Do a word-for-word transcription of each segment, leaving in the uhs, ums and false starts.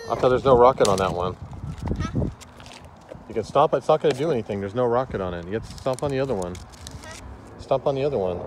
I thought there's no rocket on that one. Huh? You can stop, it's not going to do anything. There's no rocket on it. You have to stomp on the other one. Huh? Stomp on the other one.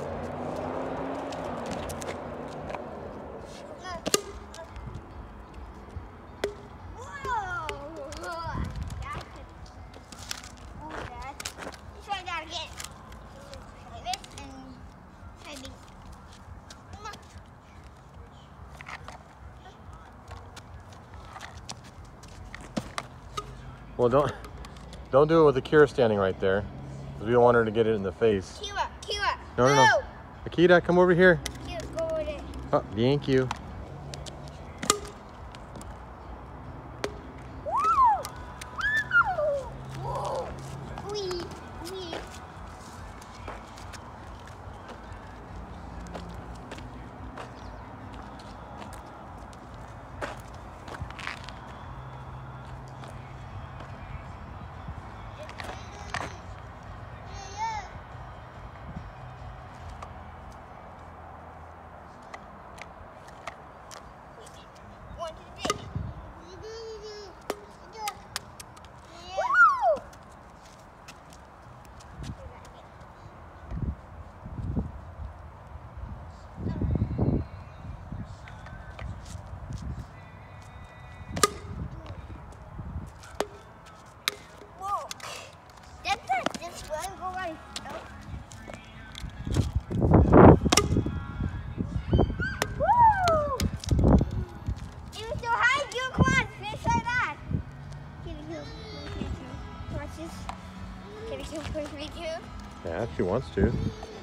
Well, don't don't do it with Akira standing right there, because we don't want her to get it in the face. Akira, Akira, no, no, no. Akira, come over here. Akira, go over there. Oh, thank you. Yeah, if she wants to.